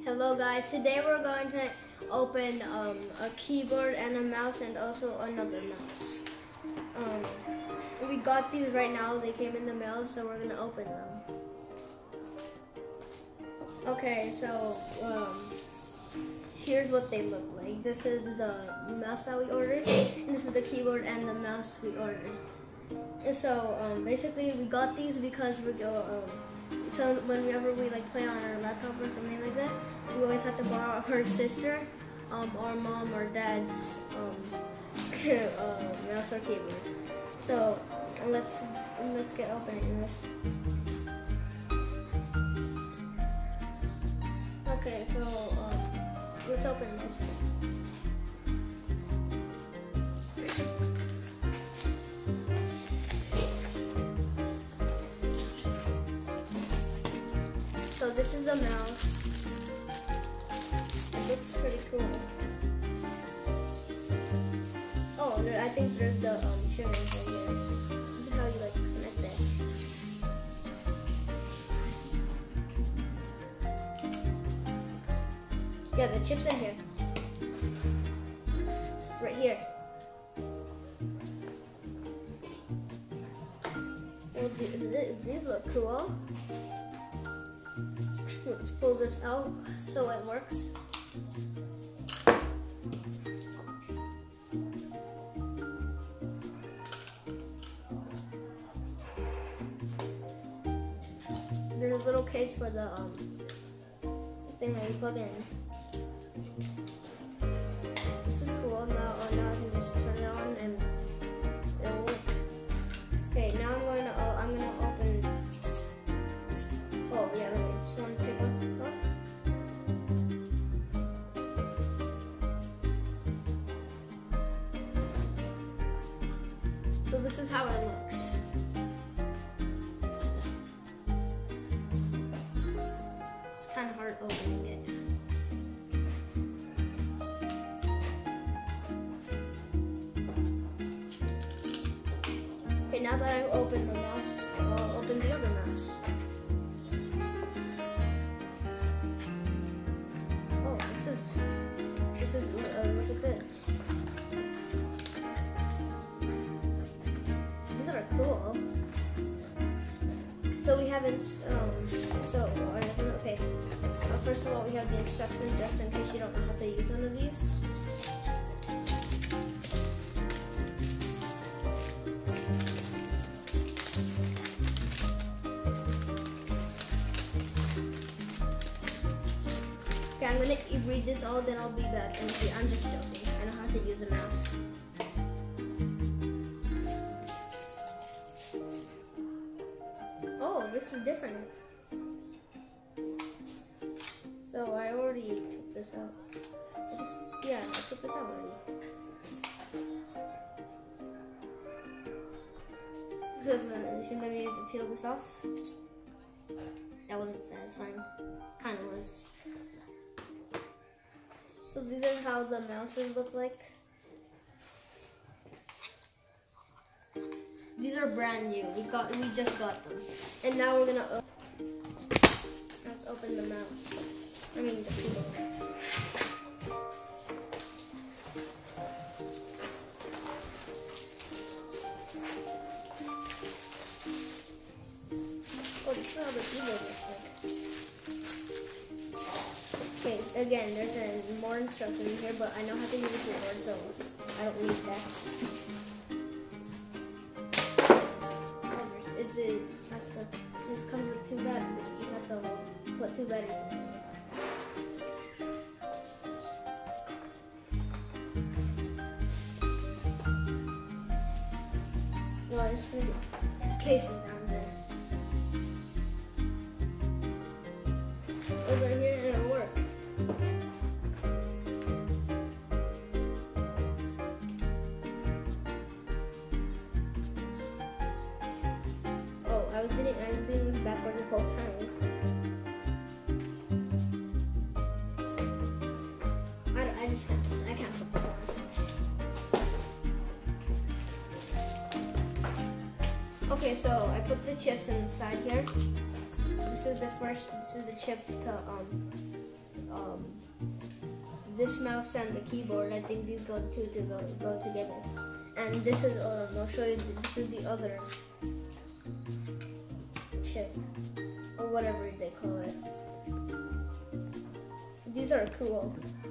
Hello guys, today we're going to open a keyboard and a mouse and also another mouse. We got these right now, they came in the mail, so we're going to open them. Okay, so here's what they look like. This is the mouse that we ordered, and this is the keyboard and the mouse we ordered. And so basically we got these because we go, so whenever we like play on our laptop or something like that, we always have to borrow her sister, our mom or dad's mouse or keyboard. So let's get opening this. Okay, so let's open this. So this is the mouse. It looks pretty cool. Oh, I think there's the trimming right here. This is how you like connect it. Yeah, the chip's in here. Right here. Well, these look cool. Let's pull this out so it works. There's a little case for the thing that you plug in. This is cool. Now I can just turn it on and it'll work. Okay, now I'm gonna open. Oh yeah, wait. Just want to take off this stuff. So this is how it looks. It's kind of hard opening it. Okay, now that I've opened the mouse, I'll open the other mouse. Oh, this is look at this. These are cool. So we haven't, okay. First of all, we have the instructions just in case you don't know how to use one of these. Okay, I'm gonna read this all, then I'll be back and see. I'm just joking. I know how to use a mouse. Oh, this is different. So I already took this out. Yeah, I took this out already. So shouldn't I be able to peel this off? That wasn't satisfying. Kind of was. So these are how the mouses look like. These are brand new. We just got them. And now we're gonna let's open the mouse. I mean the keyboard. Oh, this is how the keyboard looks like. Okay, again, there's more instructions here, but I know how to use a keyboard, so I don't need that. This comes with 2 batteries. You have to put 2 batteries in it. No, I just need cases down there. Over here and it'll work. I was doing this backward the whole time. I can't put this on. Okay, so I put the chips inside here. This is the chip to this mouse and the keyboard, I think these go together. And this is, I'll show you, this is the other chip, or whatever they call it. These are cool.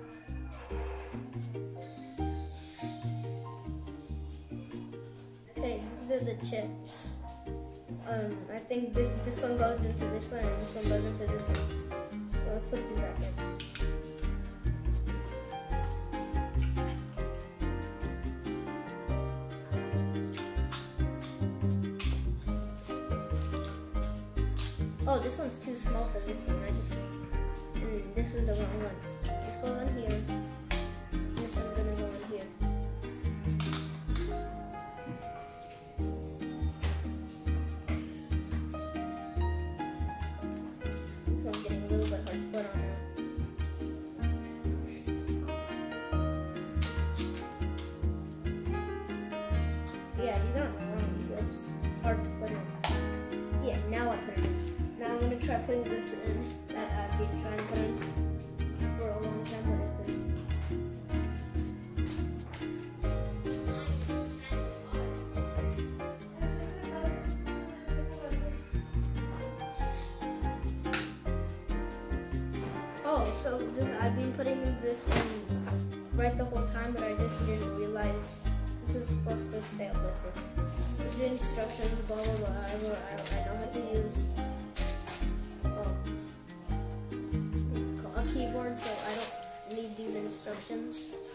Okay, these are the chips. I think this one goes into this one, and this one goes into this one. So let's put these back in. Oh, this one's too small for this one. This is the wrong one. This goes on here. This one's gonna go in here. This one's getting a little bit hard to put on now. Yeah, these aren't wrong. They're just hard to put in. Yeah, now I put it in. Now I'm gonna try putting this in that I've been trying to put in for a long time, but I couldn't. Oh, so I've been putting this in right the whole time, but I just didn't realize this is supposed to stay up like this. There's the instructions, blah blah blah. I know how to use a keyboard, so I don't need these instructions.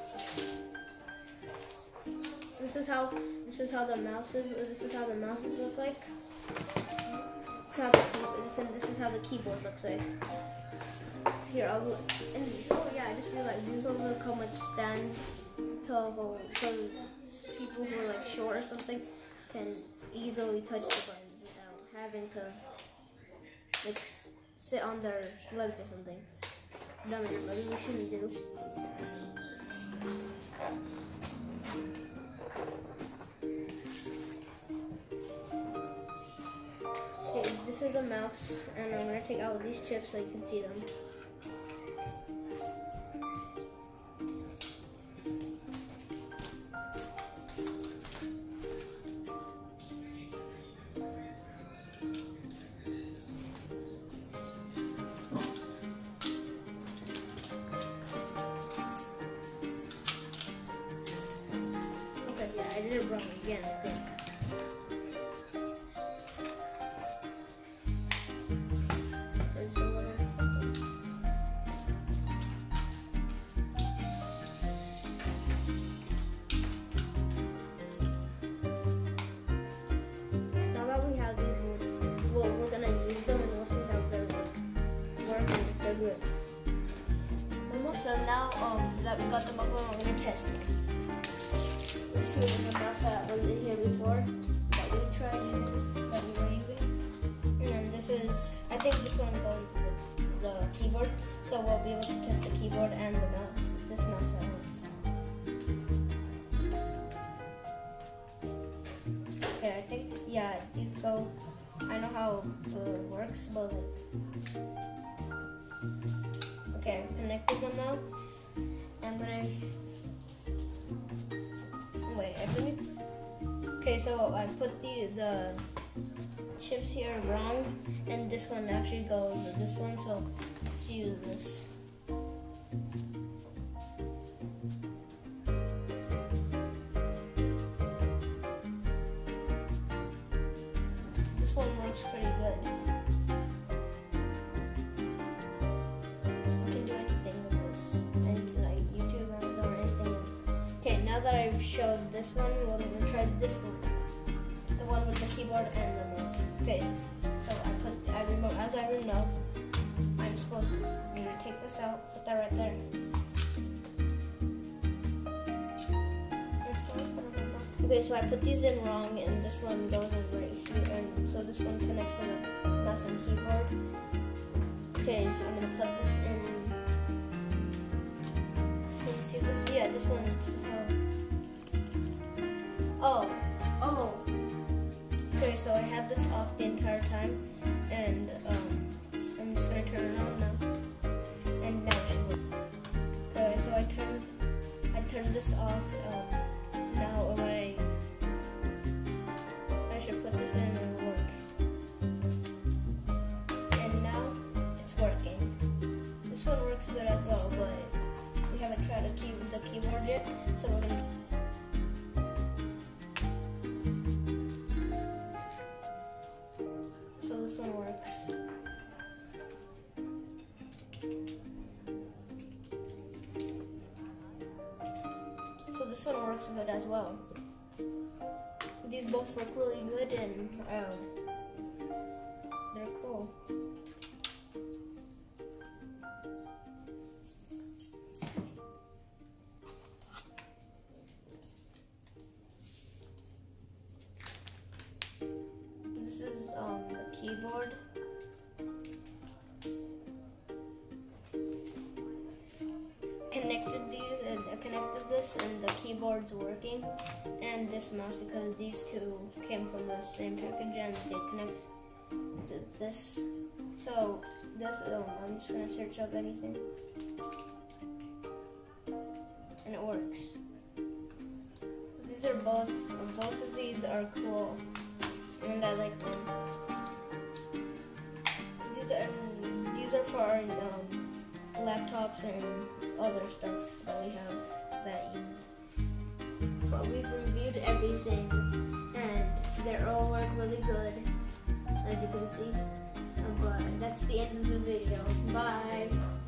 So this is how the mouses look like. This is how the keyboard looks like. Here, I just realized these will come with stands so people who are like short or something can easily touch the buttons without having to like sit on their legs or something. Dumb, maybe we shouldn't do. Okay, this is the mouse, and I'm gonna take out these chips so you can see them. I did it wrong again, I think. Now that we have these, we're gonna use them and we'll see how they work and if they're good. So now that we got them up, we're gonna test them. Let's see the mouse that was in here before that we were using. And then this is, I think this one goes with the keyboard, so we'll be able to test the keyboard and the mouse. This mouse at once. Okay, I think, yeah, these go, I know how it works, but okay, I've connected them now. I'm gonna okay, so I put the chips here wrong, and this one actually goes with this one, so let's use this. This one works pretty good. You can do anything with this, like YouTube, Amazon, or anything else. Okay, now that I've showed this one, we're going to try this one. The one with the keyboard and the mouse. Okay, so as I know, I'm supposed to, I'm going to take this out, put that right there. Okay, so I put these in wrong, and this one goes in right here, and so this one connects to the mouse and keyboard. Okay, I'm going to plug this in. Can you see this? Yeah, this one, this is how... Oh. Okay, so I had this off the entire time, and I'm just gonna turn it on now. And now it should work. Okay, so I This one works good as well, but we haven't tried the keyboard yet, so we're gonna. So this one works. So this one works good as well. These both work really good, and they're cool. This is the keyboard. Connected this, and the keyboard's working, and this mouse, because these two came from the same package and they connect this. So this, I'm just gonna search up anything, and it works. These are both of these are cool, and I like them. These are for our laptops and other stuff that we have that but we've reviewed everything, and they all work really good, as you can see. But that's the end of the video. Bye.